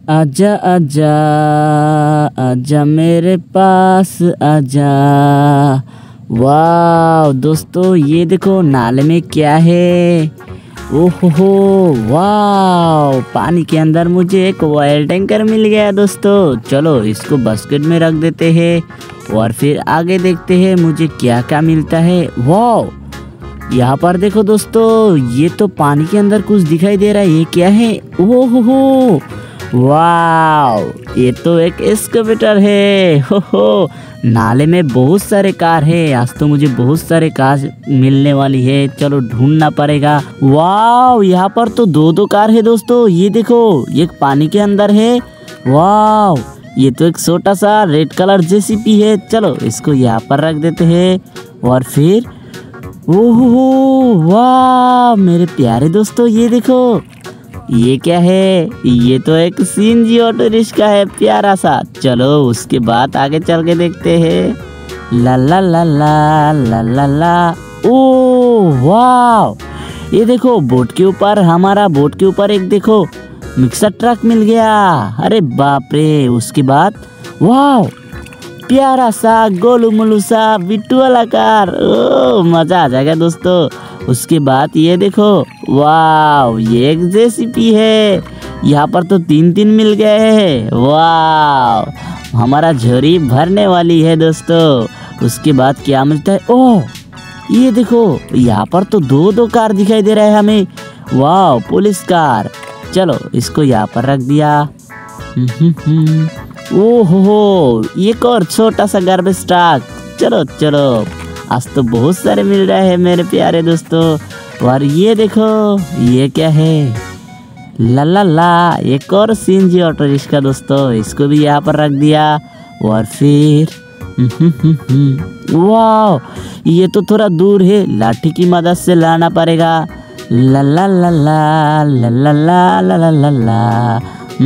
आजा आजा आजा मेरे पास आजा। वाह दोस्तों, ये देखो नाले में क्या है। ओहो वाह, पानी के अंदर मुझे एक ऑयल टैंकर मिल गया दोस्तों। चलो इसको बास्केट में रख देते हैं और फिर आगे देखते हैं मुझे क्या क्या मिलता है। वाह, यहाँ पर देखो दोस्तों, ये तो पानी के अंदर कुछ दिखाई दे रहा है। ये क्या है? ओहो वाह, ये तो एक एक्सकवेटर है। हो नाले में बहुत सारे कार है। आज तो मुझे बहुत सारे कार मिलने वाली है। चलो ढूंढना पड़ेगा। वाह, यहाँ पर तो दो कार है दोस्तों। ये देखो, एक पानी के अंदर है। वाह, ये तो एक छोटा सा रेड कलर जेसीबी है। चलो इसको यहाँ पर रख देते हैं और फिर ओहो वाह मेरे प्यारे दोस्तों, ये देखो ये क्या है? ये तो एक सीएनजी ऑटो रिक्शा है, प्यारा सा। चलो उसके बाद आगे चल के देखते हैं। ला ला ला ला ला ला ला। ओ वाह, ये देखो बोट के ऊपर, हमारा बोट के ऊपर एक देखो मिक्सर ट्रक मिल गया। अरे बाप रे। उसके बाद वाह, प्यारा सा गोलू मोलू सा बिट्टू वाला कार। ओ मजा आ जाएगा दोस्तों। उसके बाद ये देखो, वाह ये एक जेसीबी है। यहाँ पर तो तीन मिल गए हैं। वाह, हमारा झोरी भरने वाली है दोस्तों। उसके बाद क्या मिलता है? ओह ये देखो, यहाँ पर तो दो कार दिखाई दे रहा है हमें। वाह, पुलिस कार। चलो इसको यहाँ पर रख दिया। ओहो, एक और छोटा सा गार्बेज ट्रक। चलो चलो, आज तो बहुत सारे मिल रहे हैं मेरे प्यारे दोस्तों। और ये देखो, ये क्या है? ला ला ला, एक और सीएनजी ऑटो रिक्शा दोस्तों। इसको भी यहाँ पर रख दिया और फिर वाह, ये तो थोड़ा दूर है, लाठी की मदद से लाना पड़ेगा। ला ला ला ला ला ला ला ला ला ला।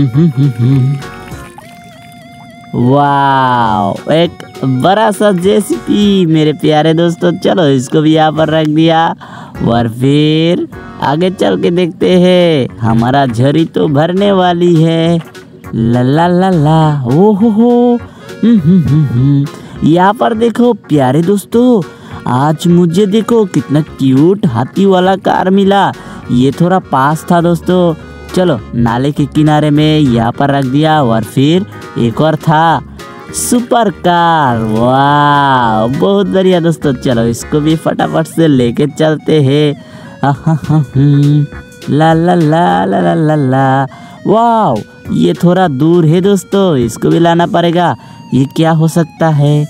वाह, एक बड़ा सा जेसीबी मेरे प्यारे दोस्तों। चलो इसको भी यहाँ पर रख दिया और फिर आगे चल के देखते हैं। हमारा झोरी तो भरने वाली है। ला ला ला ला। ओहो यहाँ पर देखो प्यारे दोस्तों, आज मुझे देखो कितना क्यूट हाथी वाला कार मिला। ये थोड़ा पास था दोस्तों। चलो नाले के किनारे में यहाँ पर रख दिया और फिर एक और था सुपर कार। वाह बहुत बढ़िया दोस्तों। चलो इसको भी फटाफट से लेके चलते हैं। ला ला ला ला ला ला ला। वाह, ये थोड़ा दूर है दोस्तों, इसको भी लाना पड़ेगा। ये क्या हो सकता है?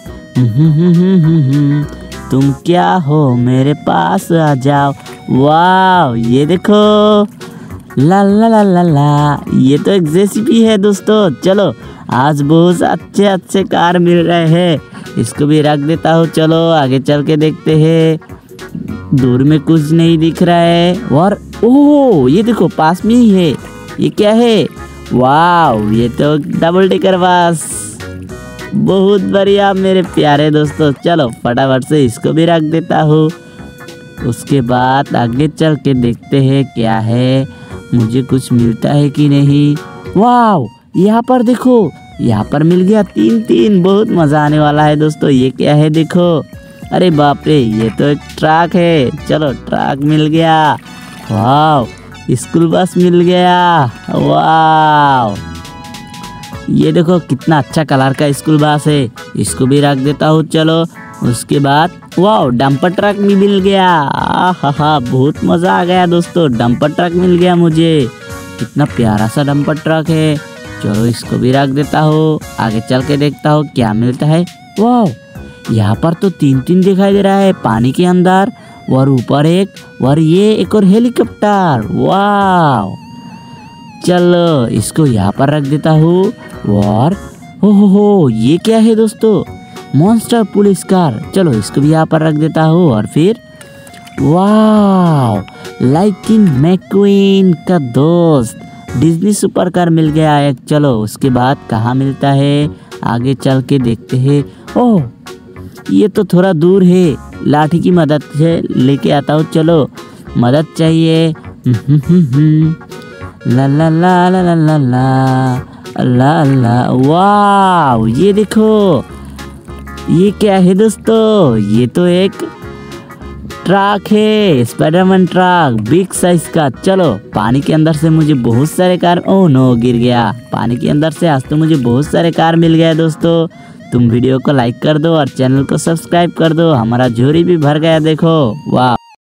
तुम क्या हो, मेरे पास आ जाओ। वाह, ये देखो, ला ला ला ला ला, ये तो एक जेसीबी है दोस्तों। चलो आज बहुत अच्छे कार मिल रहे हैं। इसको भी रख देता हूँ। चलो आगे चल के देखते हैं। दूर में कुछ नहीं दिख रहा है। और ओह ये देखो पास में ही है। ये क्या है? वाह, ये तो डबल डेकर बस। बहुत बढ़िया मेरे प्यारे दोस्तों। चलो फटाफट से इसको भी रख देता हूँ। उसके बाद आगे चल के देखते हैं क्या है, मुझे कुछ मिलता है कि नहीं। वाह, यहाँ पर देखो, यहाँ पर मिल गया तीन। बहुत मजा आने वाला है दोस्तों। ये क्या है देखो? अरे बाप रे, ये तो एक ट्रक है। चलो ट्रक मिल गया। वाह, स्कूल बस मिल गया। वाह, ये देखो कितना अच्छा कलर का स्कूल बस है। इसको भी रख देता हूँ। चलो उसके बाद वाह, डंपर ट्रक भी मिल गया। आहा, बहुत मजा आ गया दोस्तों। डंपर ट्रक मिल गया मुझे। कितना प्यारा सा डंपर ट्रक है। चलो इसको भी रख देता हूँ। आगे चल के देखता हूँ क्या मिलता है। वाह, यहाँ पर तो तीन दिखाई दे रहा है पानी के अंदर। और ऊपर एक, और ये एक और हेलीकॉप्टर। वाह, चलो इसको यहाँ पर रख देता हूँ। और हो ये क्या है दोस्तों? Monster police car. चलो इसको भी यहाँ पर रख देता हूँ। और फिर वाह, लाइकिंग मैक्वीन का दोस्त डिज्नी सुपर कार मिल गया एक। चलो उसके बाद कहाँ मिलता है, आगे चल के देखते हैं। ओह ये तो थोड़ा दूर है, लाठी की मदद से लेके आता हूँ। चलो मदद चाहिए। ला ला ला ला ला ला ला ला ला। वाह, ये देखो ये क्या है दोस्तों, ये तो एक ट्रक है, स्पाइडरमैन ट्रक बिग साइज का। चलो पानी के अंदर से मुझे बहुत सारे कार, ओह नो गिर गया पानी के अंदर से। आज तो मुझे बहुत सारे कार मिल गया दोस्तों। तुम वीडियो को लाइक कर दो और चैनल को सब्सक्राइब कर दो। हमारा झोरी भी भर गया देखो, वाह।